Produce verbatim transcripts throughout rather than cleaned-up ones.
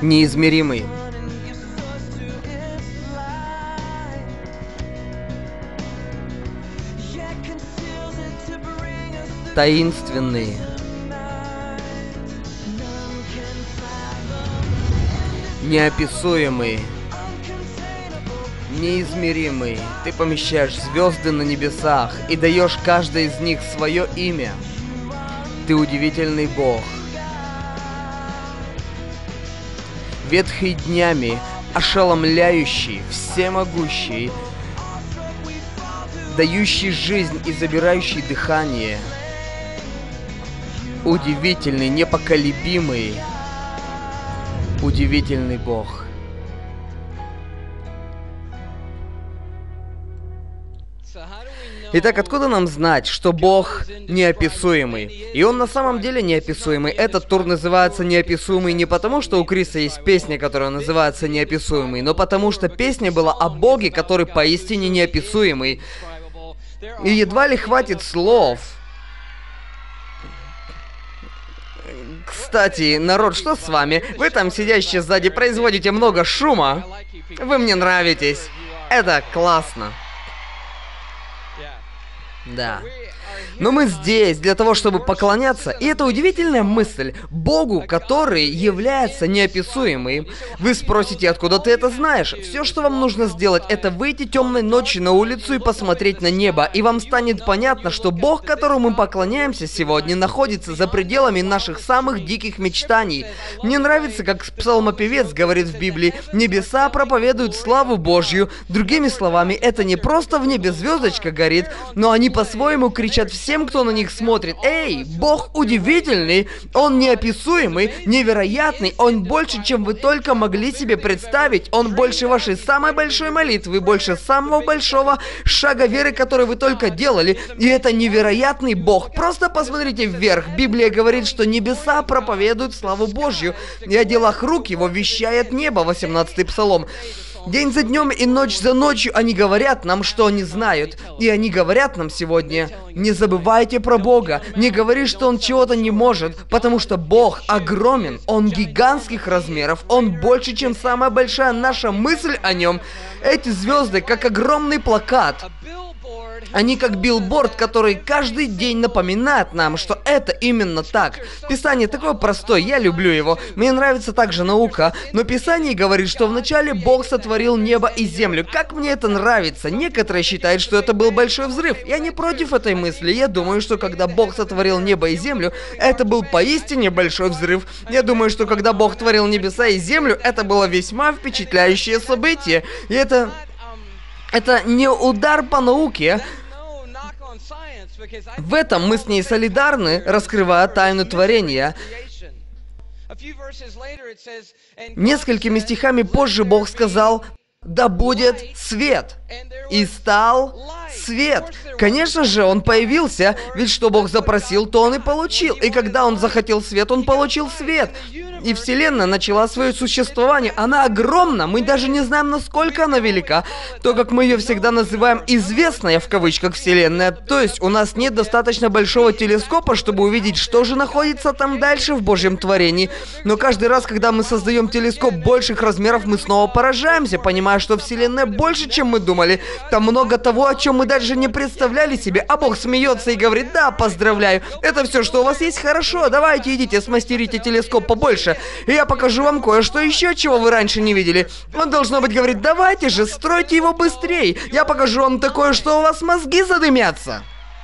неизмеримый. Таинственный. Неописуемый. Неизмеримый. Ты помещаешь звезды на небесах и даешь каждой из них свое имя. Ты удивительный Бог. Ветхий днями, ошеломляющий, всемогущий, дающий жизнь и забирающий дыхание. Удивительный, непоколебимый, удивительный Бог. Итак, откуда нам знать, что Бог неописуемый? И Он на самом деле неописуемый. Этот тур называется «Неописуемый» не потому, что у Криса есть песня, которая называется «Неописуемый», но потому что песня была о Боге, который поистине неописуемый. И едва ли хватит слов. Кстати, народ, что с вами? Вы там, сидящие сзади, производите много шума. Вы мне нравитесь. Это классно. Да. Но мы здесь для того, чтобы поклоняться, и это удивительная мысль, Богу, который является неописуемым. Вы спросите, откуда ты это знаешь? Все, что вам нужно сделать, это выйти темной ночью на улицу и посмотреть на небо, и вам станет понятно, что Бог, которому мы поклоняемся сегодня, находится за пределами наших самых диких мечтаний. Мне нравится, как псалмопевец говорит в Библии: «Небеса проповедуют славу Божью». Другими словами, это не просто в небе звездочка горит, но они по-своему кричат всем, кто на них смотрит: «Эй, Бог удивительный, Он неописуемый, невероятный, Он больше, чем вы только могли себе представить, Он больше вашей самой большой молитвы, больше самого большого шага веры, который вы только делали, и это невероятный Бог». Просто посмотрите вверх, Библия говорит, что небеса проповедуют славу Божью, и о делах рук Его вещает небо, восемнадцатый Псалом. День за днем и ночь за ночью они говорят нам, что они знают. И они говорят нам сегодня: не забывайте про Бога, не говори, что Он чего-то не может, потому что Бог огромен, Он гигантских размеров, Он больше, чем самая большая наша мысль о Нем. Эти звезды, как огромный плакат. Они как билборд, который каждый день напоминает нам, что это именно так. Писание такое простое, я люблю его. Мне нравится также наука, но Писание говорит, что вначале Бог сотворил небо и землю. Как мне это нравится. Некоторые считают, что это был большой взрыв. Я не против этой мысли. Я думаю, что когда Бог сотворил небо и землю, это был поистине большой взрыв. Я думаю, что когда Бог творил небеса и землю, это было весьма впечатляющее событие. И это... Это не удар по науке. В этом мы с ней солидарны, раскрывая тайну творения. Несколькими стихами позже Бог сказал: «Да будет свет». И стал свет. Конечно же, он появился, ведь что Бог запросил, то он и получил. И когда он захотел свет, он получил свет. И Вселенная начала свое существование. Она огромна, мы даже не знаем, насколько она велика. То, как мы ее всегда называем «известная» в кавычках Вселенная. То есть у нас нет достаточно большого телескопа, чтобы увидеть, что же находится там дальше в Божьем творении. Но каждый раз, когда мы создаем телескоп больших размеров, мы снова поражаемся, понимая, что Вселенная больше, чем мы думали. Там много того, о чем мы даже не представляли себе. А Бог смеется и говорит: «Да, поздравляю, это все, что у вас есть, хорошо, давайте идите, смастерите телескоп побольше, и я покажу вам кое-что еще, чего вы раньше не видели». Он, должно быть, говорит: «Давайте же, стройте его быстрее, я покажу вам такое, что у вас мозги задымятся».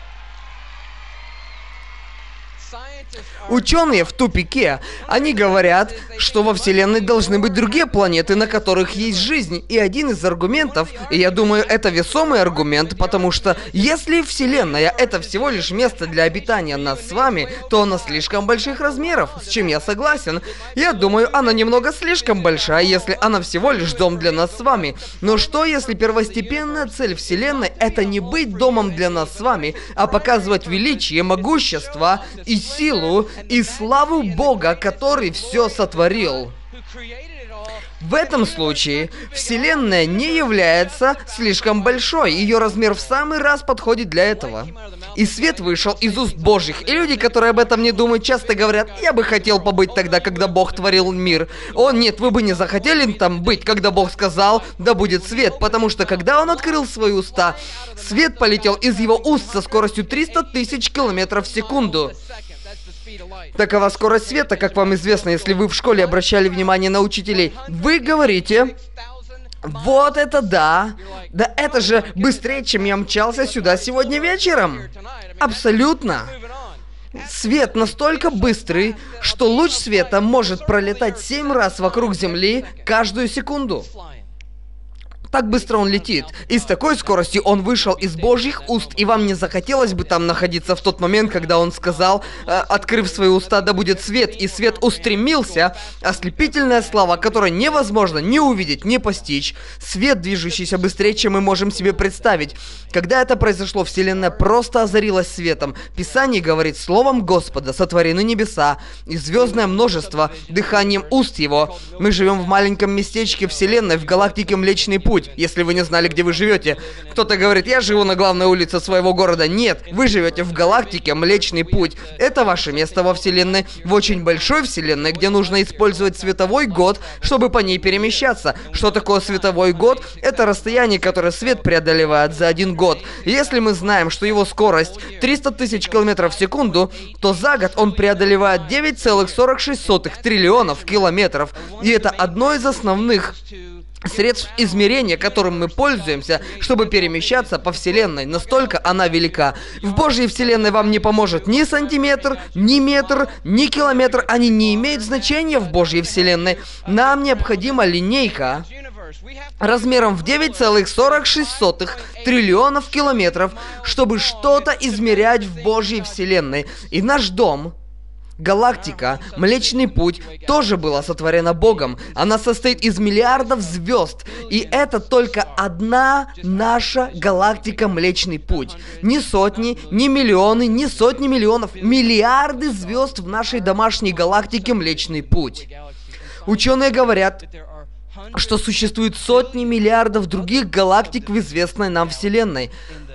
Ученые в тупике. Они говорят, что во Вселенной должны быть другие планеты, на которых есть жизнь. И один из аргументов, и я думаю, это весомый аргумент, потому что если Вселенная — это всего лишь место для обитания нас с вами, то она слишком больших размеров, с чем я согласен. Я думаю, она немного слишком большая, если она всего лишь дом для нас с вами. Но что, если первостепенная цель Вселенной — это не быть домом для нас с вами, а показывать величие, могущество и силу, и славу Бога, который все сотворил? В этом случае Вселенная не является слишком большой, ее размер в самый раз подходит для этого. И свет вышел из уст Божьих, и люди, которые об этом не думают, часто говорят: «Я бы хотел побыть тогда, когда Бог творил мир». О нет, вы бы не захотели там быть, когда Бог сказал: «Да будет свет», потому что когда Он открыл свои уста, свет полетел из Его уст со скоростью триста тысяч километров в секунду. Такова скорость света, как вам известно, если вы в школе обращали внимание на учителей. Вы говорите: «Вот это да! Да это же быстрее, чем я мчался сюда сегодня вечером!» Абсолютно! Свет настолько быстрый, что луч света может пролетать семь раз вокруг Земли каждую секунду. Так быстро он летит, и с такой скоростью он вышел из Божьих уст, и вам не захотелось бы там находиться в тот момент, когда он сказал, э, открыв свои уста: «Да будет свет», и свет устремился, ослепительная слава, которую невозможно ни увидеть, ни постичь, свет, движущийся быстрее, чем мы можем себе представить. Когда это произошло, Вселенная просто озарилась светом. Писание говорит: «Словом Господа сотворены небеса, и звездное множество дыханием уст Его». Мы живем в маленьком местечке Вселенной, в галактике Млечный Путь. Если вы не знали, где вы живете. Кто-то говорит: «Я живу на главной улице своего города». Нет, вы живете в галактике Млечный Путь. Это ваше место во Вселенной, в очень большой Вселенной, где нужно использовать световой год, чтобы по ней перемещаться. Что такое световой год? Это расстояние, которое свет преодолевает за один год. Если мы знаем, что его скорость триста тысяч километров в секунду, то за год он преодолевает девять целых сорок шесть сотых триллионов километров. И это одно из основных средств измерения, которым мы пользуемся, чтобы перемещаться по Вселенной. Настолько она велика. В Божьей Вселенной вам не поможет ни сантиметр, ни метр, ни километр. Они не имеют значения в Божьей Вселенной. Нам необходима линейка размером в девять целых сорок шесть сотых триллионов километров, чтобы что-то измерять в Божьей Вселенной. И наш дом, галактика, Млечный Путь, тоже была сотворена Богом. Она состоит из миллиардов звезд. И это только одна наша галактика Млечный Путь. Ни сотни, ни миллионы, ни сотни миллионов. Миллиарды звезд в нашей домашней галактике Млечный Путь. Ученые говорят, что существует сотни миллиардов других галактик в известной нам Вселенной.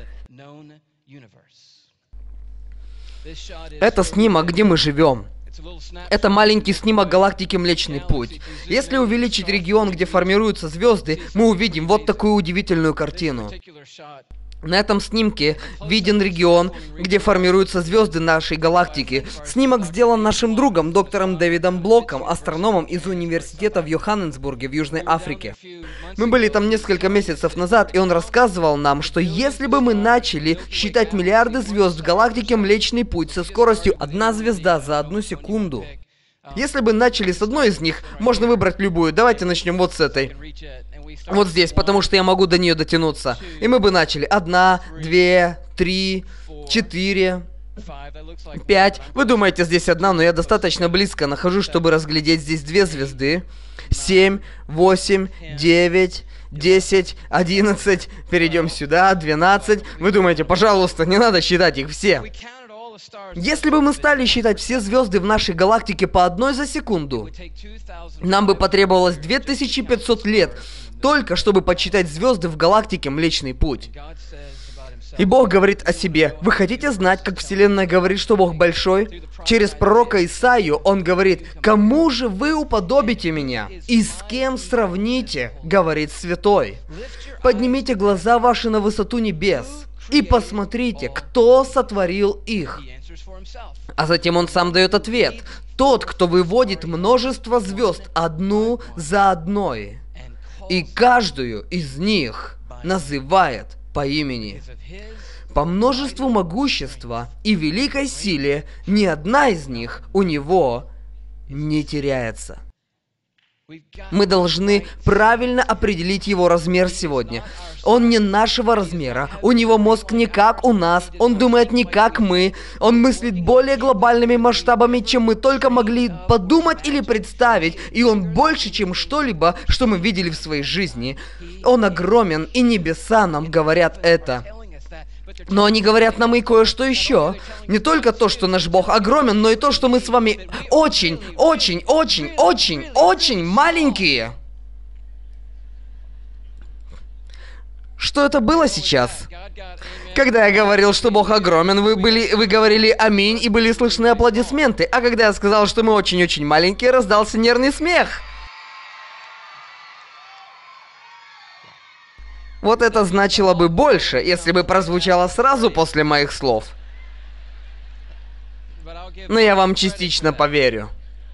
Это снимок, где мы живем. Это маленький снимок галактики Млечный Путь. Если увеличить регион, где формируются звезды, мы увидим вот такую удивительную картину. На этом снимке виден регион, где формируются звезды нашей галактики. Снимок сделан нашим другом, доктором Дэвидом Блоком, астрономом из университета в Йоханнесбурге в Южной Африке. Мы были там несколько месяцев назад, и он рассказывал нам, что если бы мы начали считать миллиарды звезд в галактике Млечный Путь со скоростью одна звезда за одну секунду, если бы начали с одной из них, можно выбрать любую. Давайте начнем вот с этой. Вот здесь, потому что я могу до нее дотянуться. И мы бы начали. Одна, две, три, четыре, пять. Вы думаете, здесь одна, но я достаточно близко нахожусь, чтобы разглядеть здесь две звезды. Семь, восемь, девять, десять, одиннадцать. Перейдем сюда. Двенадцать. Вы думаете, пожалуйста, не надо считать их все. Если бы мы стали считать все звезды в нашей галактике по одной за секунду, нам бы потребовалось две тысячи пятьсот лет, только чтобы подсчитать звезды в галактике Млечный Путь. И Бог говорит о себе. Вы хотите знать, как Вселенная говорит, что Бог большой? Через пророка Исаию Он говорит: «Кому же вы уподобите меня? И с кем сравните?» Говорит Святой. «Поднимите глаза ваши на высоту небес и посмотрите, кто сотворил их». А затем Он сам дает ответ. «Тот, кто выводит множество звезд одну за одной, и каждую из них называет по имени. По множеству могущества и великой силе ни одна из них у Него не теряется». Мы должны правильно определить его размер сегодня. Он не нашего размера. У него мозг не как у нас. Он думает не как мы. Он мыслит более глобальными масштабами, чем мы только могли подумать или представить. И он больше, чем что-либо, что мы видели в своей жизни. Он огромен, и небеса нам говорят это. Но они говорят нам и кое-что еще. Не только то, что наш Бог огромен, но и то, что мы с вами очень, очень, очень, очень, очень маленькие. Что это было сейчас? Когда я говорил, что Бог огромен, вы, были, вы говорили «Аминь» и были слышны аплодисменты. А когда я сказал, что мы очень-очень маленькие, раздался нервный смех. Вот это значило бы больше, если бы прозвучало сразу после моих слов. Но я вам частично поверю.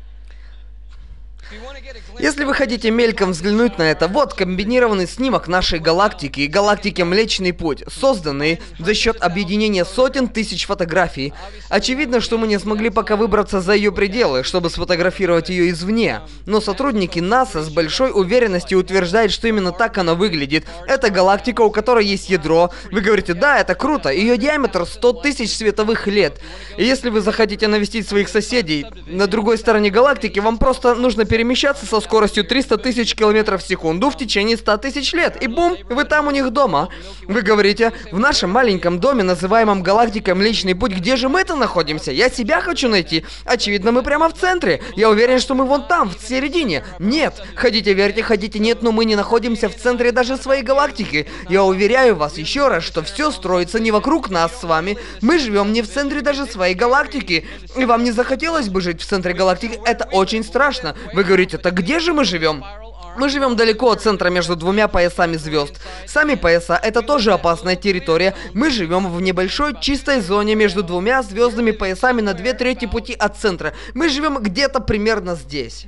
Если вы хотите мельком взглянуть на это, вот комбинированный снимок нашей галактики и галактики Млечный Путь, созданный за счет объединения сотен тысяч фотографий. Очевидно, что мы не смогли пока выбраться за ее пределы, чтобы сфотографировать ее извне. Но сотрудники НАСА с большой уверенностью утверждают, что именно так она выглядит. Это галактика, у которой есть ядро. Вы говорите, да, это круто, ее диаметр сто тысяч световых лет. И если вы захотите навестить своих соседей на другой стороне галактики, вам просто нужно перемещаться со скоростью триста тысяч километров в секунду в течение ста тысяч лет. И бум, вы там у них дома. Вы говорите, в нашем маленьком доме, называемом галактикой Млечный Путь, где же мы-то находимся? Я себя хочу найти. Очевидно, мы прямо в центре. Я уверен, что мы вон там, в середине. Нет, хотите верьте, хотите нет, но мы не находимся в центре даже своей галактики. Я уверяю вас еще раз, что все строится не вокруг нас с вами. Мы живем не в центре даже своей галактики. И вам не захотелось бы жить в центре галактики? Это очень страшно. Вы говорите, так где же мы живем? Мы живем далеко от центра между двумя поясами звезд. Сами пояса — это тоже опасная территория. Мы живем в небольшой чистой зоне между двумя звездными поясами на две трети пути от центра. Мы живем где-то примерно здесь.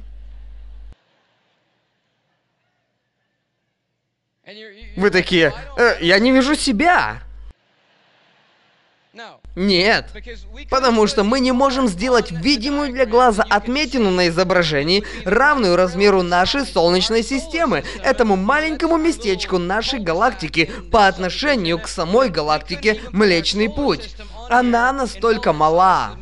Вы такие, э, я не вижу себя. Нет, потому что мы не можем сделать видимую для глаза отметину на изображении, равную размеру нашей Солнечной системы, этому маленькому местечку нашей галактики по отношению к самой галактике Млечный Путь. Она настолько мала.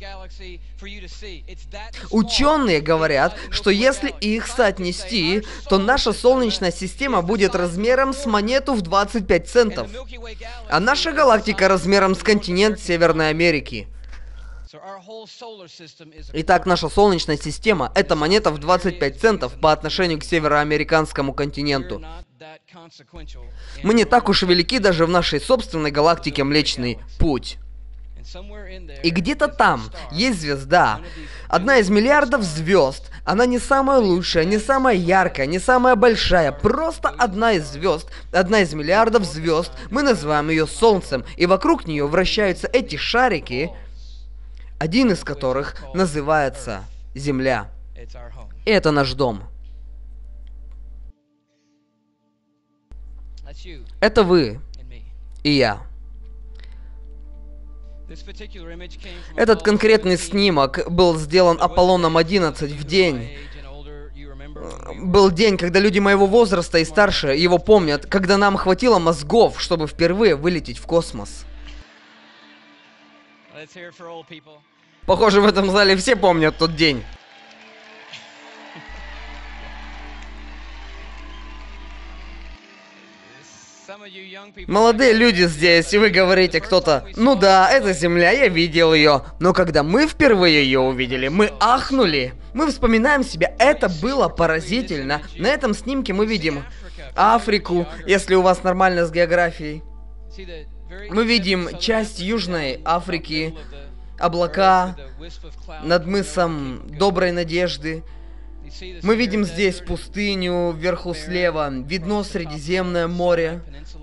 Ученые говорят, что если их соотнести, то наша Солнечная система будет размером с монету в двадцать пять центов, а наша галактика размером с континент Северной Америки. Итак, наша Солнечная система — это монета в двадцать пять центов по отношению к североамериканскому континенту. Мы не так уж и велики даже в нашей собственной галактике Млечный Путь. И где-то там есть звезда, одна из миллиардов звезд. Она не самая лучшая, не самая яркая, не самая большая, просто одна из звезд, одна из миллиардов звезд. Мы называем ее Солнцем, и вокруг нее вращаются эти шарики, один из которых называется Земля. И это наш дом. Это вы и я. Этот конкретный снимок был сделан Аполлоном одиннадцать в день. Был день, когда люди моего возраста и старше его помнят, когда нам хватило мозгов, чтобы впервые вылететь в космос. Похоже, в этом зале все помнят тот день. Молодые люди здесь, и вы говорите кто-то, ну да, это Земля, я видел ее. Но когда мы впервые ее увидели, мы ахнули. Мы вспоминаем себя, это было поразительно. На этом снимке мы видим Африку, если у вас нормально с географией. Мы видим часть Южной Африки, облака над мысом Доброй Надежды. Мы видим здесь пустыню, вверху слева, видно Средиземное море.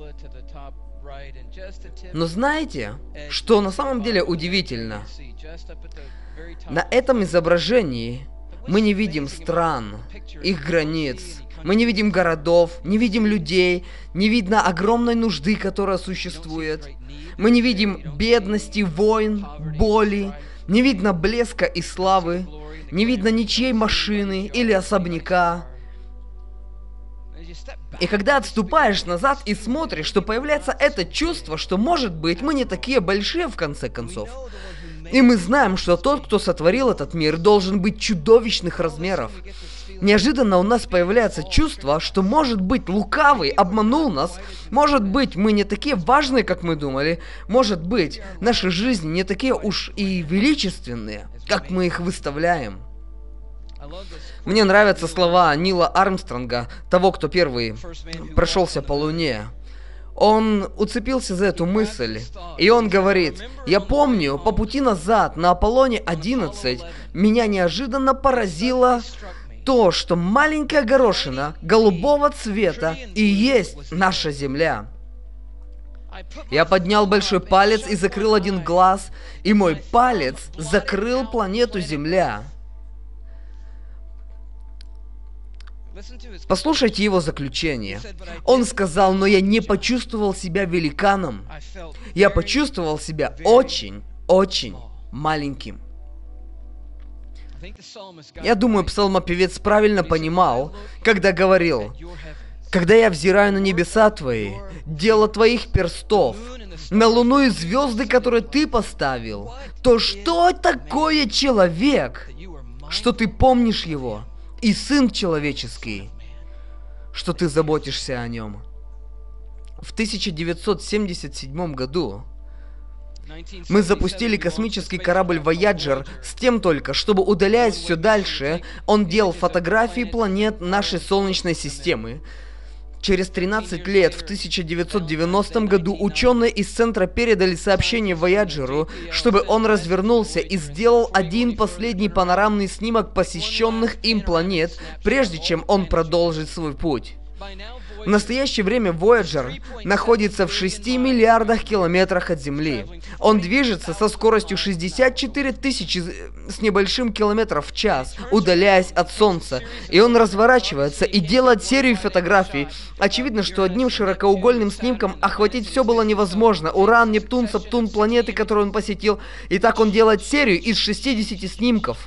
Но знаете, что на самом деле удивительно? На этом изображении мы не видим стран, их границ. Мы не видим городов, не видим людей, не видно огромной нужды, которая существует. Мы не видим бедности, войн, боли, не видно блеска и славы. Не видно ничьей машины или особняка. И когда отступаешь назад и смотришь, то появляется это чувство, что, может быть, мы не такие большие в конце концов. И мы знаем, что тот, кто сотворил этот мир, должен быть чудовищных размеров. Неожиданно у нас появляется чувство, что, может быть, лукавый обманул нас, может быть, мы не такие важные, как мы думали, может быть, наши жизни не такие уж и величественные, как мы их выставляем. Мне нравятся слова Нила Армстронга, того, кто первый прошелся по Луне. Он уцепился за эту мысль, и он говорит: «Я помню, по пути назад на Аполлоне одиннадцать меня неожиданно поразило то, что маленькая горошина голубого цвета и есть наша Земля. Я поднял большой палец и закрыл один глаз, и мой палец закрыл планету Земля». Послушайте его заключение. Он сказал: «Но я не почувствовал себя великаном. Я почувствовал себя очень, очень маленьким». Я думаю, псалмопевец правильно понимал, когда говорил: «Когда я взираю на небеса Твои, дело Твоих перстов, на луну и звезды, которые Ты поставил, то что такое человек, что Ты помнишь его, и Сын человеческий, что Ты заботишься о нем?» В тысяча девятьсот семьдесят седьмом году мы запустили космический корабль Voyager с тем только, чтобы, удаляясь все дальше, он делал фотографии планет нашей Солнечной системы. Через тринадцать лет, в тысяча девятьсот девяностом году, ученые из Центра передали сообщение Voyager'у, чтобы он развернулся и сделал один последний панорамный снимок посещенных им планет, прежде чем он продолжит свой путь. В настоящее время Voyager находится в шести миллиардах километрах от Земли. Он движется со скоростью шестьдесят четыре тысячи с небольшим километров в час, удаляясь от Солнца. И он разворачивается и делает серию фотографий. Очевидно, что одним широкоугольным снимком охватить все было невозможно. Уран, Нептун, Септун, планеты, которые он посетил. И так он делает серию из шестидесяти снимков.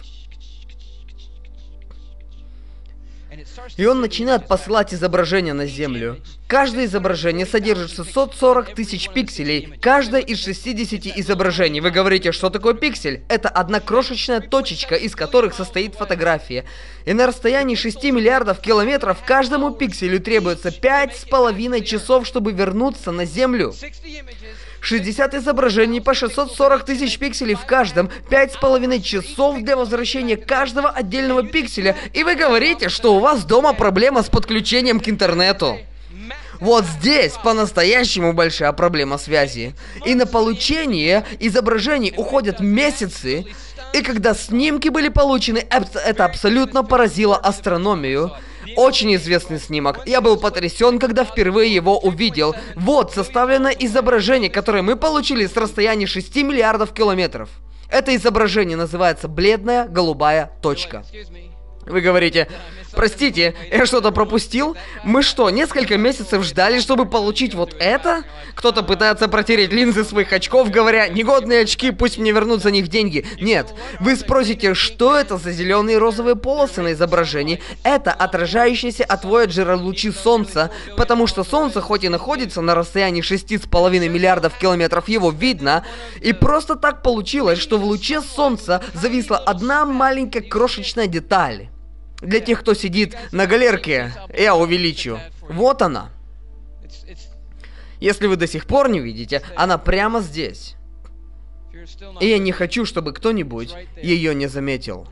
И он начинает посылать изображения на Землю. Каждое изображение содержит шестьсот сорок тысяч пикселей. Каждое из шестидесяти изображений. Вы говорите, что такое пиксель? Это одна крошечная точечка, из которых состоит фотография. И на расстоянии шести миллиардов километров каждому пикселю требуется пять с половиной часов, чтобы вернуться на Землю. шестьдесят изображений по шестьсот сорок тысяч пикселей в каждом, пять с половиной часов для возвращения каждого отдельного пикселя, и вы говорите, что у вас дома проблема с подключением к интернету. Вот здесь по-настоящему большая проблема связи. И на получение изображений уходят месяцы, и когда снимки были получены, это абсолютно поразило астрономию. Очень известный снимок. Я был потрясен, когда впервые его увидел. Вот составленное изображение, которое мы получили с расстояния шести миллиардов километров. Это изображение называется «бледная голубая точка». Вы говорите: «Простите, я что-то пропустил? Мы что, несколько месяцев ждали, чтобы получить вот это?» Кто-то пытается протереть линзы своих очков, говоря: «Негодные очки, пусть мне вернут за них деньги». Нет, вы спросите, что это за зеленые и розовые полосы на изображении? Это отражающиеся от Voyager лучи Солнца, потому что Солнце, хоть и находится на расстоянии шести с половиной миллиардов километров, его видно, и просто так получилось, что в луче Солнца зависла одна маленькая крошечная деталь. Для тех, кто сидит на галерке, я увеличу. Вот она. Если вы до сих пор не видите, она прямо здесь. И я не хочу, чтобы кто-нибудь ее не заметил.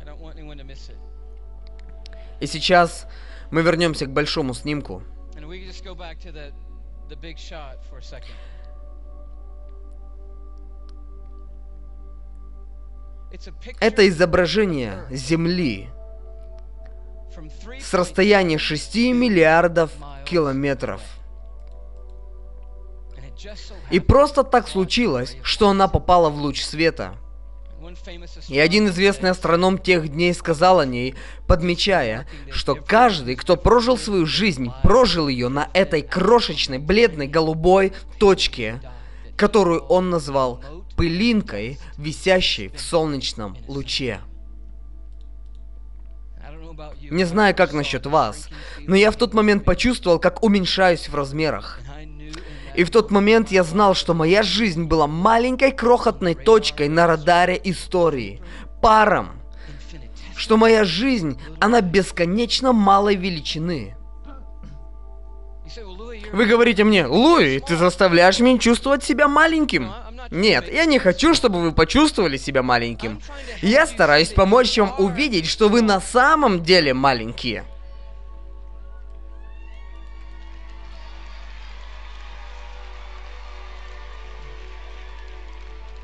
И сейчас мы вернемся к большому снимку. Это изображение Земли с расстояния шести миллиардов километров. И просто так случилось, что она попала в луч света. И один известный астроном тех дней сказал о ней, подмечая, что каждый, кто прожил свою жизнь, прожил ее на этой крошечной, бледной, голубой точке, которую он назвал пылинкой, висящей в солнечном луче. Не знаю, как насчет вас, но я в тот момент почувствовал, как уменьшаюсь в размерах. И в тот момент я знал, что моя жизнь была маленькой крохотной точкой на радаре истории, паром, что моя жизнь, она бесконечно малой величины. Вы говорите мне: «Луи, ты заставляешь меня чувствовать себя маленьким». Нет, я не хочу, чтобы вы почувствовали себя маленьким. Я стараюсь помочь вам увидеть, что вы на самом деле маленькие.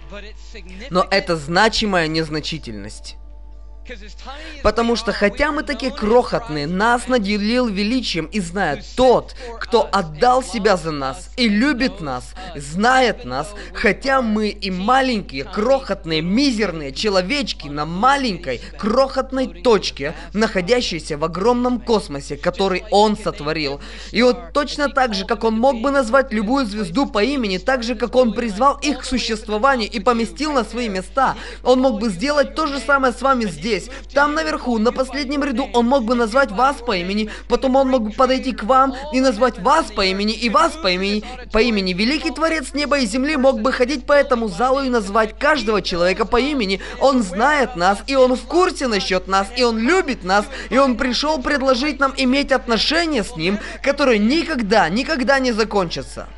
Но это значимая незначительность. Потому что, хотя мы такие крохотные, нас наделил величием и знает тот, кто отдал себя за нас и любит нас, знает нас, хотя мы и маленькие, крохотные, мизерные человечки на маленькой, крохотной точке, находящейся в огромном космосе, который Он сотворил. И вот точно так же, как Он мог бы назвать любую звезду по имени, так же, как Он призвал их к существованию и поместил на свои места, Он мог бы сделать то же самое с вами здесь. Там наверху, на последнем ряду, Он мог бы назвать вас по имени, потом Он мог бы подойти к вам и назвать вас по имени, и вас по имени, по имени. Великий Творец неба и земли мог бы ходить по этому залу и назвать каждого человека по имени. Он знает нас, и Он в курсе насчет нас, и Он любит нас, и Он пришел предложить нам иметь отношения с Ним, которые никогда, никогда не закончатся.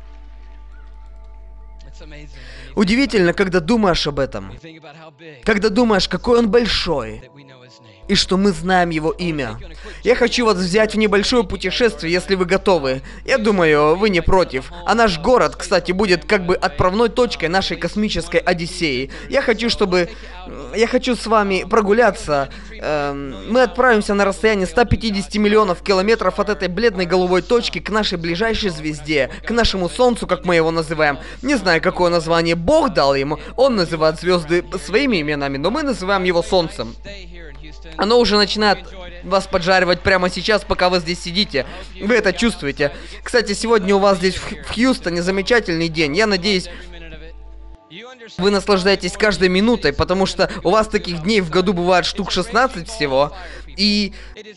Удивительно, когда думаешь об этом, когда думаешь, какой Он большой, и что мы знаем Его имя. Я хочу вас взять в небольшое путешествие, если вы готовы. Я думаю, вы не против. А наш город, кстати, будет как бы отправной точкой нашей космической Одиссеи. Я хочу, чтобы... Я хочу с вами прогуляться. Эм, мы отправимся на расстояние ста пятидесяти миллионов километров от этой бледной голубой точки к нашей ближайшей звезде, к нашему Солнцу, как мы его называем. Не знаю, какое название Бог дал ему. Он называет звезды своими именами, но мы называем его Солнцем. Оно уже начинает вас поджаривать прямо сейчас, пока вы здесь сидите. Вы это чувствуете. Кстати, сегодня у вас здесь в Хьюстоне замечательный день. Я надеюсь, вы наслаждаетесь каждой минутой, потому что у вас таких дней в году бывает штук шестнадцать всего. И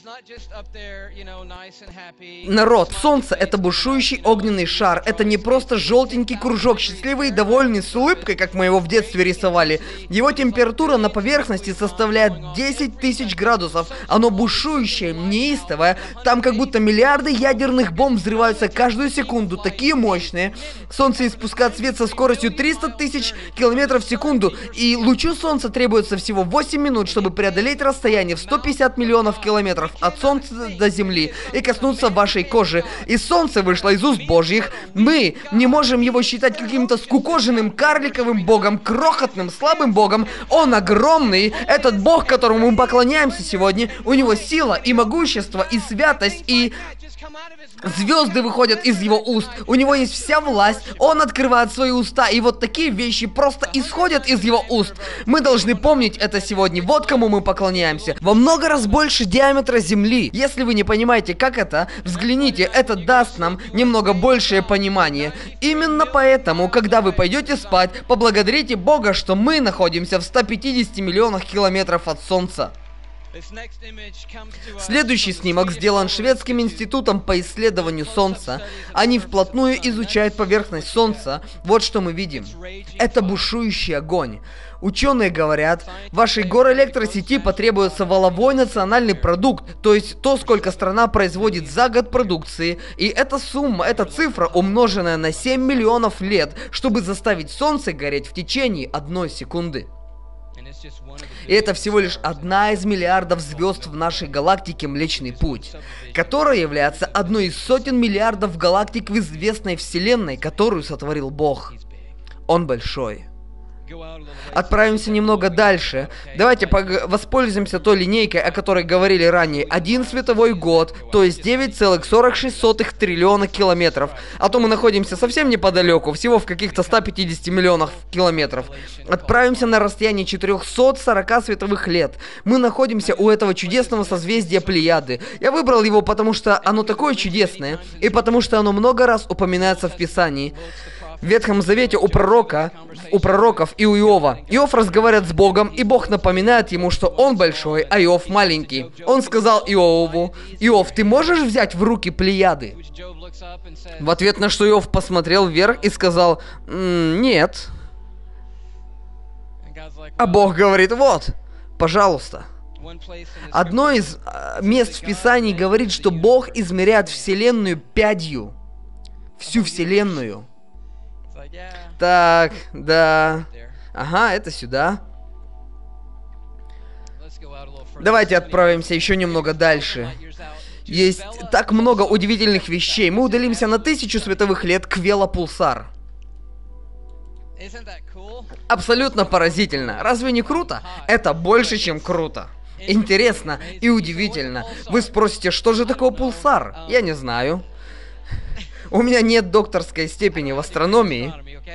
народ, Солнце — это бушующий огненный шар. Это не просто желтенький кружок, счастливый и довольный, с улыбкой, как мы его в детстве рисовали. Его температура на поверхности составляет десять тысяч градусов. Оно бушующее, неистовое. Там как будто миллиарды ядерных бомб взрываются каждую секунду, такие мощные. Солнце испускает свет со скоростью триста тысяч километров в секунду. И лучу Солнца требуется всего восемь минут, чтобы преодолеть расстояние в сто пятьдесят миллионов километров от Солнца до Земли и коснуться вашей кожи. И Солнце вышло из уст Божьих. Мы не можем его считать каким-то скукоженным, карликовым богом, крохотным, слабым богом. Он огромный. Этот бог, которому мы поклоняемся сегодня, у него сила и могущество, и святость, и звезды выходят из его уст. У него есть вся власть. Он открывает свои уста. И вот такие вещи просто исходят из его уст. Мы должны помнить это сегодня. Вот кому мы поклоняемся. Во много раз больше диаметра Земли. Если вы не понимаете, как это, взгляните. Это даст нам немного большее понимание. Именно поэтому, когда вы пойдете спать, поблагодарите Бога, что мы находимся в ста пятидесяти миллионах километров от Солнца. Следующий снимок сделан шведским институтом по исследованию Солнца. Они вплотную изучают поверхность Солнца. Вот что мы видим. Это бушующий огонь. Ученые говорят, вашей горэлектросети потребуется валовой национальный продукт, то есть то, сколько страна производит за год продукции, и эта сумма, эта цифра, умноженная на семь миллионов лет, чтобы заставить Солнце гореть в течение одной секунды. И это всего лишь одна из миллиардов звезд в нашей галактике Млечный Путь, которая является одной из сотен миллиардов галактик в известной Вселенной, которую сотворил Бог. Он большой. Отправимся немного дальше. Давайте воспользуемся той линейкой, о которой говорили ранее. Один световой год, то есть девять целых сорок шесть сотых триллиона километров. А то мы находимся совсем неподалеку, всего в каких-то ста пятидесяти миллионах километров. Отправимся на расстояние четырехсот сорока световых лет. Мы находимся у этого чудесного созвездия Плеяды. Я выбрал его, потому что оно такое чудесное, и потому что оно много раз упоминается в Писании. В Ветхом Завете у пророка, у пророков и у Иова. Иов разговаривает с Богом, и Бог напоминает ему, что он большой, а Иов маленький. Он сказал Иову: «Иов, ты можешь взять в руки Плеяды?» В ответ на что Иов посмотрел вверх и сказал: «Нет». А Бог говорит: «Вот, пожалуйста». Одно из э, мест в Писании говорит, что Бог измеряет Вселенную пядью. Всю Вселенную. Так, да. Ага, это сюда. Давайте отправимся еще немного дальше. Есть так много удивительных вещей. Мы удалимся на тысячу световых лет к Вела-Пулсар. Абсолютно поразительно. Разве не круто? Это больше, чем круто. Интересно и удивительно. Вы спросите, что же такое пульсар? Я не знаю. У меня нет докторской степени в астрономии.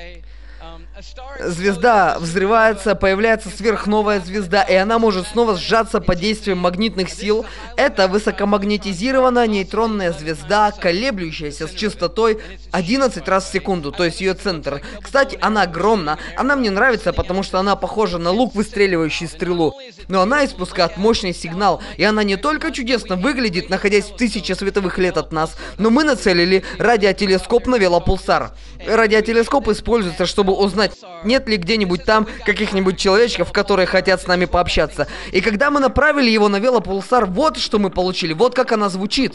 Звезда взрывается, появляется сверхновая звезда, и она может снова сжаться под действием магнитных сил. Это высокомагнетизированная нейтронная звезда, колеблющаяся с частотой одиннадцать раз в секунду, то есть ее центр. Кстати, она огромна. Она мне нравится, потому что она похожа на лук, выстреливающий стрелу. Но она испускает мощный сигнал, и она не только чудесно выглядит, находясь в тысячи световых лет от нас, но мы нацелили радиотелескоп на велопульсар. Радиотелескоп используется, чтобы узнать, нет ли где-нибудь там каких-нибудь человечков, которые хотят с нами пообщаться. И когда мы направили его на велопульсар, вот что мы получили, вот как она звучит.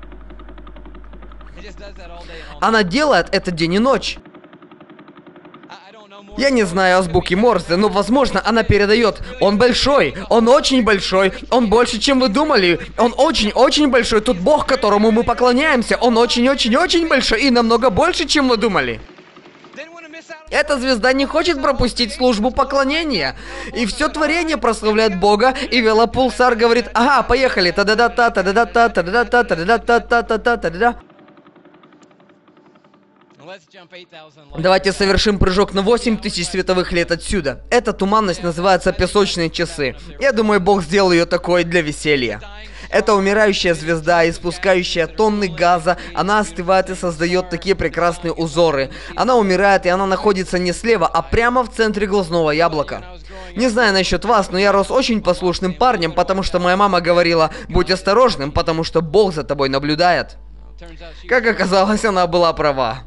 Она делает это день и ночь. Я не знаю азбуки Морзе, но, возможно, она передает. Он большой, он очень большой, он больше, чем вы думали. Он очень-очень большой. Тут Бог, которому мы поклоняемся, он очень-очень-очень большой и намного больше, чем вы думали. Эта звезда не хочет пропустить службу поклонения. И все творение прославляет Бога, и велопульсар говорит: ага, поехали, та-да-да-та, та-да-да-та, та-да-да-та, та-да-да-та-та-та, та-да-да. Давайте совершим прыжок на восемь тысяч световых лет отсюда. Эта туманность называется песочные часы. Я думаю, Бог сделал ее такой для веселья. Это умирающая звезда, испускающая тонны газа. Она остывает и создает такие прекрасные узоры. Она умирает, и она находится не слева, а прямо в центре глазного яблока. Не знаю насчет вас, но я рос очень послушным парнем, потому что моя мама говорила: будь осторожным, потому что Бог за тобой наблюдает. Как оказалось, она была права.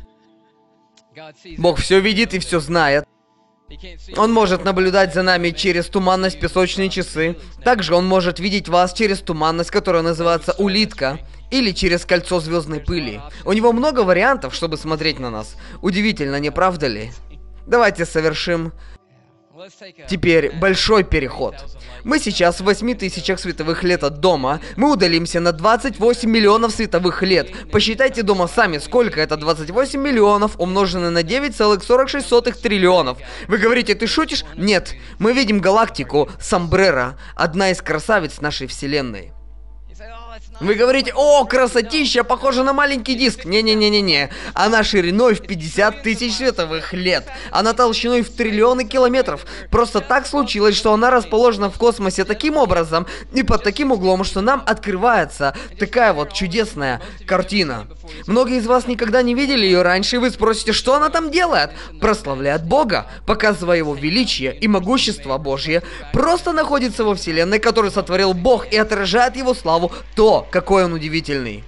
Бог все видит и все знает. Он может наблюдать за нами через туманность песочные часы. Также он может видеть вас через туманность, которая называется улитка, или через кольцо звездной пыли. У него много вариантов, чтобы смотреть на нас. Удивительно, не правда ли? Давайте совершим теперь большой переход. Мы сейчас в восьми тысячах световых лет от дома. Мы удалимся на двадцать восемь миллионов световых лет. Посчитайте дома сами, сколько это двадцать восемь миллионов умноженное на девять целых сорок шесть сотых триллионов. Вы говорите, ты шутишь? Нет. Мы видим галактику Самбрера, одна из красавиц нашей вселенной. Вы говорите: о, красотища, похожа на маленький диск. Не-не-не-не-не. Она шириной в пятьдесят тысяч световых лет. Она толщиной в триллионы километров. Просто так случилось, что она расположена в космосе таким образом и под таким углом, что нам открывается такая вот чудесная картина. Многие из вас никогда не видели ее раньше, и вы спросите, что она там делает? Прославляет Бога, показывая Его величие и могущество Божье. Просто находится во вселенной, которую сотворил Бог, и отражает Его славу, то, какой Он удивительный.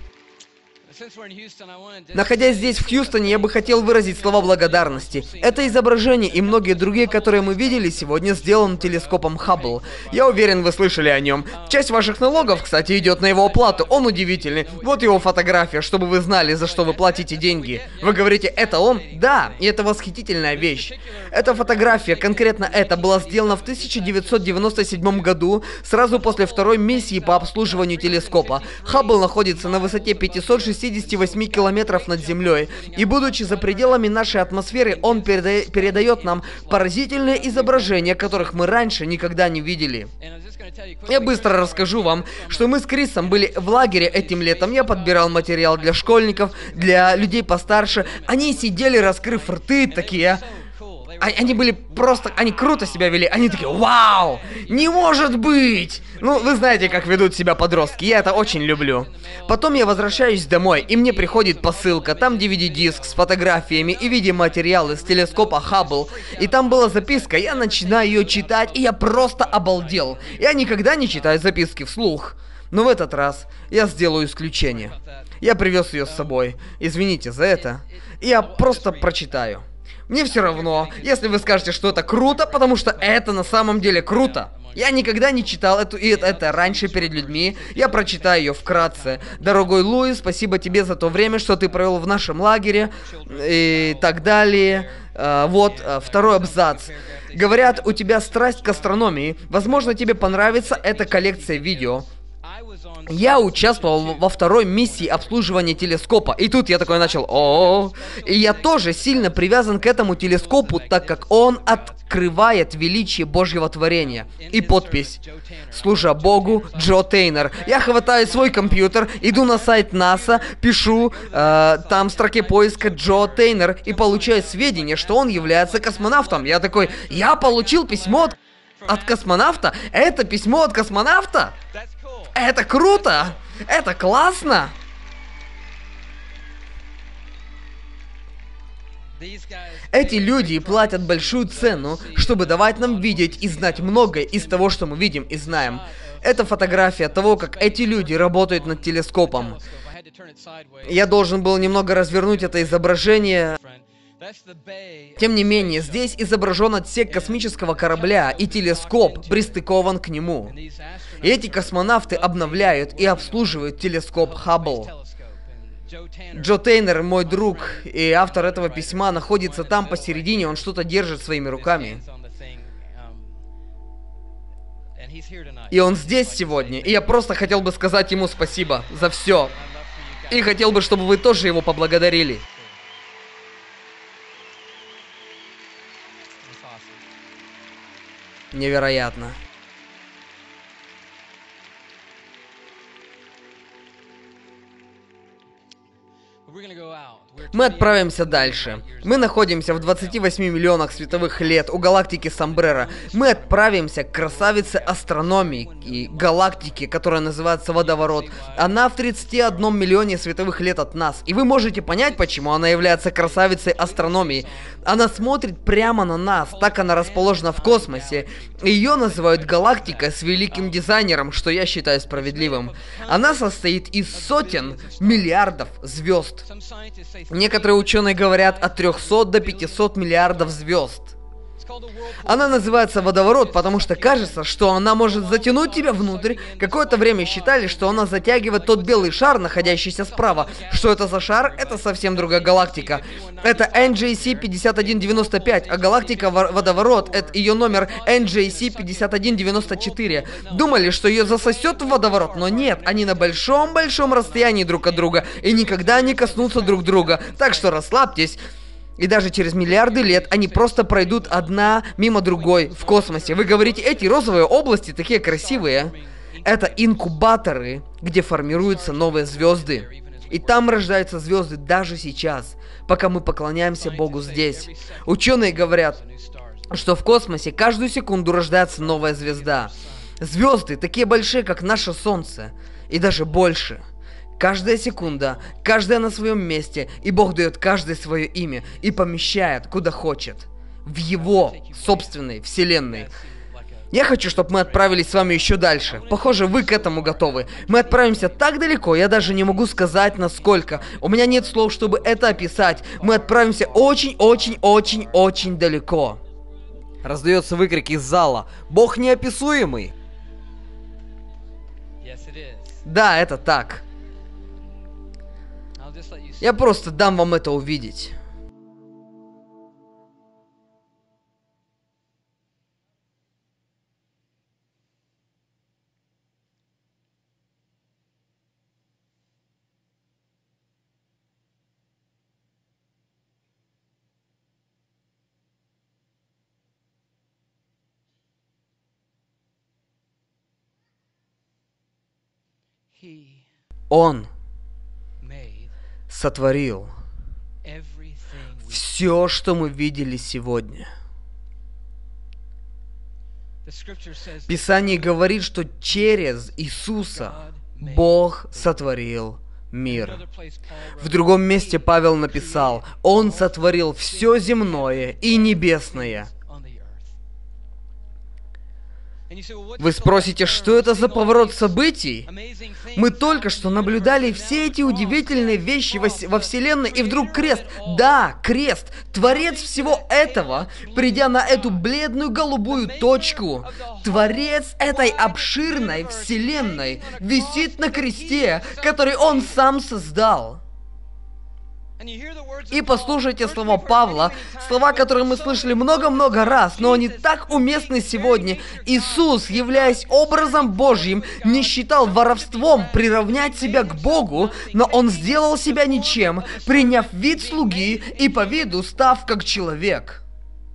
Находясь здесь, в Хьюстоне, я бы хотел выразить слова благодарности. Это изображение и многие другие, которые мы видели сегодня, сделаны телескопом Хаббл. Я уверен, вы слышали о нем. Часть ваших налогов, кстати, идет на его оплату. Он удивительный. Вот его фотография, чтобы вы знали, за что вы платите деньги. Вы говорите, это он? Да, и это восхитительная вещь. Эта фотография, конкретно эта, была сделана в тысяча девятьсот девяносто седьмом году, сразу после второй миссии по обслуживанию телескопа. Хаббл находится на высоте пятисот шестидесяти восьми километров над Землей, и будучи за пределами нашей атмосферы, он переда- передает нам поразительные изображения, которых мы раньше никогда не видели. Я быстро расскажу вам, что мы с Крисом были в лагере этим летом. Я подбирал материал для школьников, для людей постарше. Они сидели, раскрыв рты, такие... Они были просто... Они круто себя вели. Они такие: вау! Не может быть! Ну, вы знаете, как ведут себя подростки. Я это очень люблю. Потом я возвращаюсь домой, и мне приходит посылка. Там ди ви ди-диск с фотографиями и видеоматериалы с телескопа Хаббл. И там была записка. Я начинаю ее читать, и я просто обалдел. Я никогда не читаю записки вслух. Но в этот раз я сделаю исключение. Я привез ее с собой. Извините за это. Я просто прочитаю. Мне все равно, если вы скажете, что это круто, потому что это на самом деле круто. Я никогда не читал эту и это, это раньше перед людьми. Я прочитаю ее вкратце. Дорогой Луис, спасибо тебе за то время, что ты провел в нашем лагере. И так далее. А, вот, а, второй абзац. Говорят, у тебя страсть к астрономии. Возможно, тебе понравится эта коллекция видео. Я участвовал во второй миссии обслуживания телескопа, и тут я такой начал, о, и я тоже сильно привязан к этому телескопу, так как он открывает величие Божьего творения. И подпись: служа Богу, Джо Тейнер. Я хватаю свой компьютер, иду на сайт НАСА, пишу э, там в строке поиска Джо Тейнер и получаю сведения, что он является космонавтом. Я такой, я получил письмо от, от космонавта? Это письмо от космонавта? Это круто! Это классно! Эти люди платят большую цену, чтобы давать нам видеть и знать многое из того, что мы видим и знаем. Это фотография того, как эти люди работают над телескопом. Я должен был немного развернуть это изображение. Тем не менее, здесь изображен отсек космического корабля, и телескоп пристыкован к нему. И эти космонавты обновляют и обслуживают телескоп Хаббл. Джо Тейнер, мой друг и автор этого письма, находится там посередине, он что-то держит своими руками. И он здесь сегодня, и я просто хотел бы сказать ему спасибо за все. И хотел бы, чтобы вы тоже его поблагодарили. Невероятно. Мы отправимся дальше. Мы находимся в двадцати восьми миллионах световых лет у галактики Самбрера. Мы отправимся к красавице астрономии и галактике, которая называется Водоворот. Она в тридцати одном миллионе световых лет от нас. И вы можете понять, почему она является красавицей астрономии. Она смотрит прямо на нас, так она расположена в космосе. Ее называют галактикой с великим дизайнером, что я считаю справедливым. Она состоит из сотен миллиардов звезд. Некоторые ученые говорят от трёхсот до пятисот миллиардов звезд. Она называется Водоворот, потому что кажется, что она может затянуть тебя внутрь. Какое-то время считали, что она затягивает тот белый шар, находящийся справа. Что это за шар? Это совсем другая галактика. Это эн джей си пятьдесят один девяносто пять, а галактика Водоворот, это ее номер эн джей си пятьдесят один девяносто четыре. Думали, что ее засосет в водоворот, но нет, они на большом-большом расстоянии друг от друга и никогда не коснутся друг друга. Так что расслабьтесь. И даже через миллиарды лет они просто пройдут одна мимо другой в космосе. Вы говорите, эти розовые области такие красивые. Это инкубаторы, где формируются новые звезды. И там рождаются звезды даже сейчас, пока мы поклоняемся Богу здесь. Ученые говорят, что в космосе каждую секунду рождается новая звезда. Звезды такие большие, как наше Солнце, и даже больше. Каждая секунда, каждая на своем месте, и Бог дает каждое свое имя и помещает куда хочет, в Его собственной вселенной. Я хочу, чтобы мы отправились с вами еще дальше. Похоже, вы к этому готовы. Мы отправимся так далеко, я даже не могу сказать насколько. У меня нет слов, чтобы это описать. Мы отправимся очень-очень-очень-очень далеко. Раздается выкрик из зала. Бог неописуемый. Да, это так. Я просто дам вам это увидеть. Он сотворил все, что мы видели сегодня. Писание говорит, что через Иисуса Бог сотворил мир. В другом месте Павел написал, Он сотворил все земное и небесное. Вы спросите, что это за поворот событий? Мы только что наблюдали все эти удивительные вещи во, во Вселенной, и вдруг крест. Да, крест. Творец всего этого, придя на эту бледную голубую точку, Творец этой обширной Вселенной висит на кресте, который Он сам создал. И послушайте слова Павла, слова, которые мы слышали много-много раз, но они так уместны сегодня. Иисус, являясь образом Божьим, не считал воровством приравнять себя к Богу, но Он сделал себя ничем, приняв вид слуги и по виду став как человек.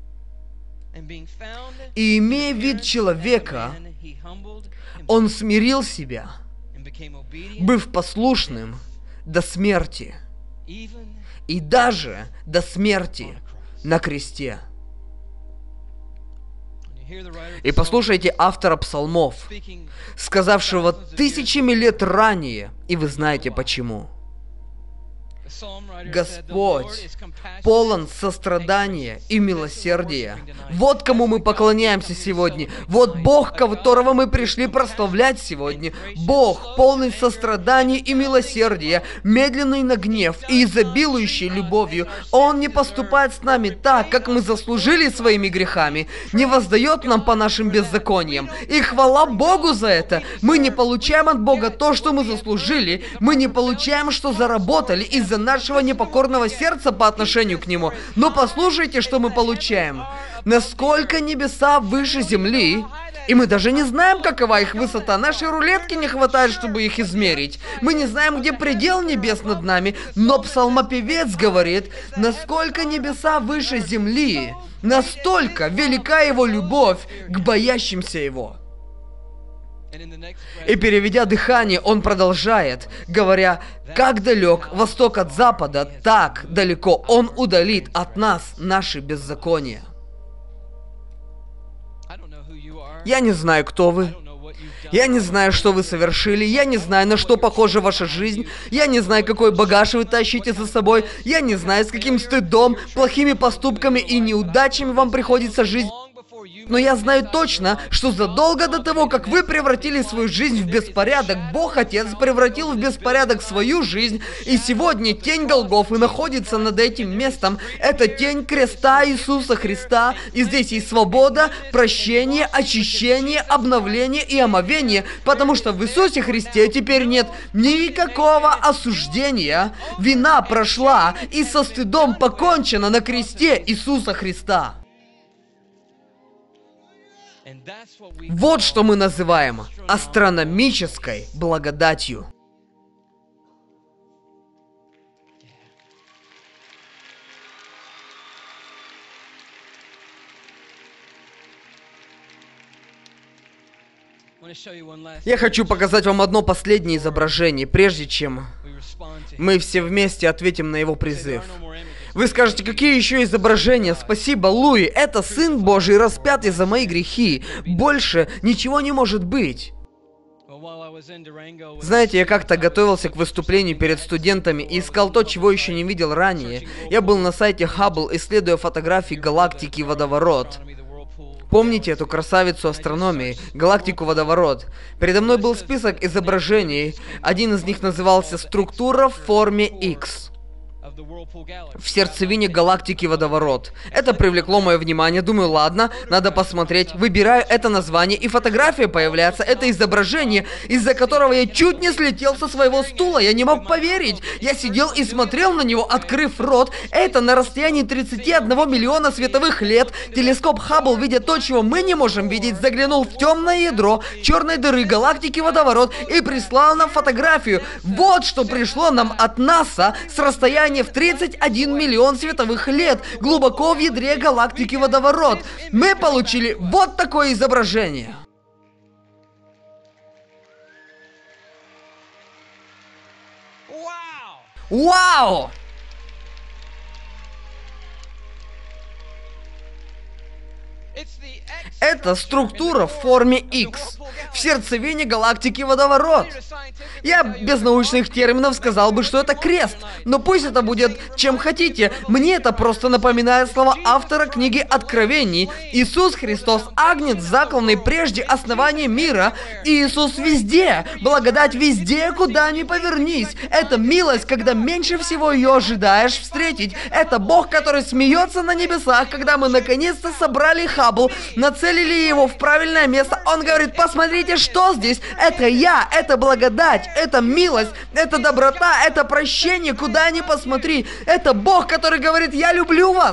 И имея вид человека, Он смирил себя, быв послушным до смерти, и даже до смерти на кресте. И послушайте автора псалмов, сказавшего тысячами лет ранее, и вы знаете почему. Господь полон сострадания и милосердия. Вот кому мы поклоняемся сегодня. Вот Бог, которого мы пришли прославлять сегодня. Бог, полный сострадания и милосердия, медленный на гнев и изобилующий любовью. Он не поступает с нами так, как мы заслужили своими грехами, не воздает нам по нашим беззакониям. И хвала Богу за это. Мы не получаем от Бога то, что мы заслужили. Мы не получаем, что заработали из-за нашего непокорного сердца по отношению к Нему. Но послушайте, что мы получаем. Насколько небеса выше земли, и мы даже не знаем, какова их высота. Нашей рулетки не хватает, чтобы их измерить. Мы не знаем, где предел небес над нами, но псалмопевец говорит, насколько небеса выше земли, настолько велика Его любовь к боящимся Его. И переведя дыхание, он продолжает, говоря, «Как далек восток от запада, так далеко Он удалит от нас наши беззакония». Я не знаю, кто вы. Я не знаю, что вы совершили. Я не знаю, на что похожа ваша жизнь. Я не знаю, какой багаж вы тащите за собой. Я не знаю, с каким стыдом, плохими поступками и неудачами вам приходится жить. Но я знаю точно, что задолго до того, как вы превратили свою жизнь в беспорядок, Бог Отец превратил в беспорядок свою жизнь, и сегодня тень Голгофы находится над этим местом. Это тень креста Иисуса Христа, и здесь есть свобода, прощение, очищение, обновление и омовение, потому что в Иисусе Христе теперь нет никакого осуждения. Вина прошла, и со стыдом покончено на кресте Иисуса Христа. Вот что мы называем астрономической благодатью. Я хочу показать вам одно последнее изображение, прежде чем мы все вместе ответим на его призыв. Вы скажете, какие еще изображения? Спасибо, Луи, это Сын Божий, распятый за мои грехи. Больше ничего не может быть. Знаете, я как-то готовился к выступлению перед студентами и искал то, чего еще не видел ранее. Я был на сайте Хаббл, исследуя фотографии галактики Водоворот. Помните эту красавицу астрономии, галактику Водоворот? Передо мной был список изображений. Один из них назывался «Структура в форме X». В сердцевине галактики Водоворот. Это привлекло мое внимание. Думаю, ладно, надо посмотреть. Выбираю это название, и фотография появляется. Это изображение, из-за которого я чуть не слетел со своего стула. Я не мог поверить. Я сидел и смотрел на него, открыв рот. Это на расстоянии тридцати одного миллиона световых лет. Телескоп Хаббл, видя то, чего мы не можем видеть, заглянул в темное ядро черной дыры галактики Водоворот и прислал нам фотографию. Вот что пришло нам от НАСА с расстояния в тридцать один миллион световых лет, глубоко в ядре галактики Водоворот. Мы получили вот такое изображение. Вау! Это структура в форме X, в сердцевине галактики Водоворот. Я без научных терминов сказал бы, что это крест, но пусть это будет чем хотите. Мне это просто напоминает слова автора книги Откровений. Иисус Христос, Агнец, закланный прежде основания мира. И Иисус везде, благодать везде, куда ни повернись. Это милость, когда меньше всего ее ожидаешь встретить. Это Бог, который смеется на небесах, когда мы наконец-то собрали хаббл фабул, нацелили его в правильное место. Он говорит: посмотрите, что здесь. Это я, это благодать, это милость, это доброта, это прощение, куда ни посмотри. Это Бог, который говорит: я люблю вас.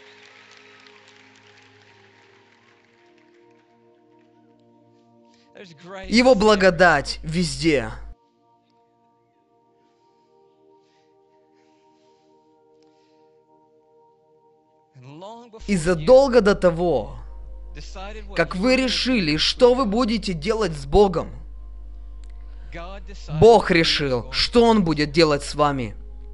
Его благодать везде. И задолго до того, как вы решили, что вы будете делать с Богом, Бог решил, что Он будет делать с вами.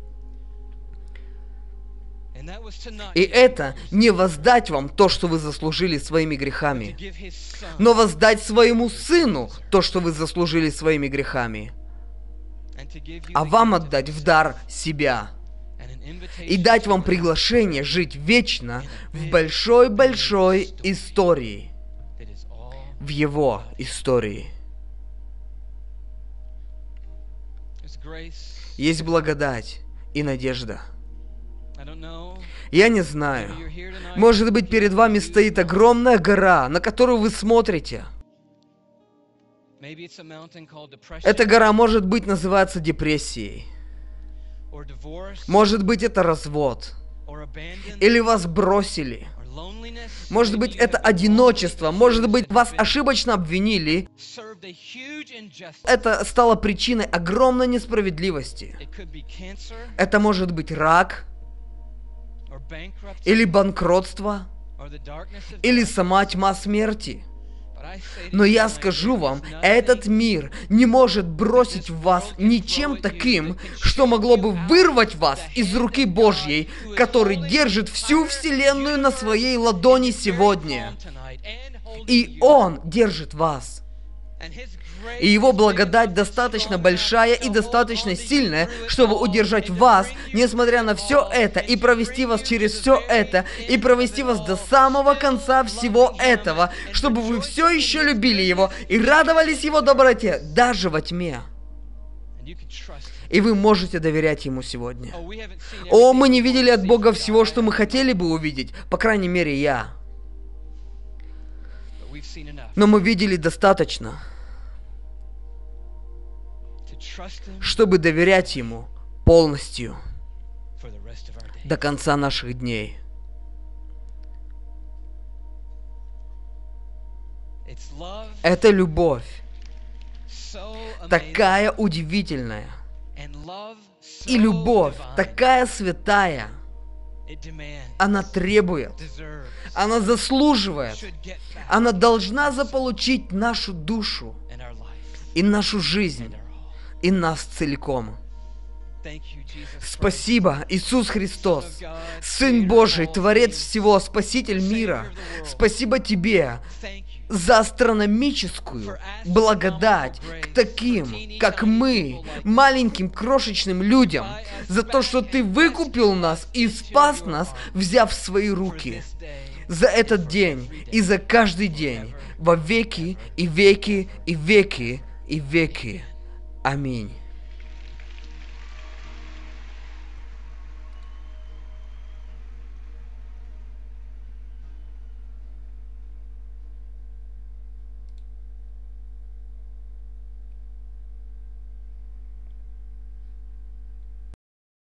И это не воздать вам то, что вы заслужили своими грехами, но воздать своему Сыну то, что вы заслужили своими грехами, а вам отдать в дар себя и дать вам приглашение жить вечно в большой-большой истории, в Его истории. Есть благодать и надежда. Я не знаю. Может быть, перед вами стоит огромная гора, на которую вы смотрите. Эта гора, может быть, называется депрессией. Может быть, это развод. Или вас бросили. Может быть, это одиночество. Может быть, вас ошибочно обвинили. Это стало причиной огромной несправедливости. Это может быть рак, или банкротство, или сама тьма смерти. Но я скажу вам, этот мир не может бросить вас ничем таким, что могло бы вырвать вас из руки Божьей, который держит всю вселенную на своей ладони сегодня. И Он держит вас. И Его благодать достаточно большая и достаточно сильная, чтобы удержать вас, несмотря на все это, и провести вас через все это, и провести вас до самого конца всего этого, чтобы вы все еще любили Его и радовались Его доброте, даже во тьме. И вы можете доверять Ему сегодня. О, мы не видели от Бога всего, что мы хотели бы увидеть, по крайней мере, я. Но мы видели достаточно, чтобы доверять Ему полностью до конца наших дней. Это любовь такая удивительная, и любовь такая святая. Она требует, она заслуживает, она должна заполучить нашу душу и нашу жизнь, и нас целиком. Спасибо, Иисус Христос, Сын Божий, Творец всего, Спаситель мира. Спасибо Тебе за астрономическую благодать к таким, как мы, маленьким крошечным людям, за то, что Ты выкупил нас и спас нас, взяв в свои руки. За этот день и за каждый день, во веки и веки и веки и веки. Аминь.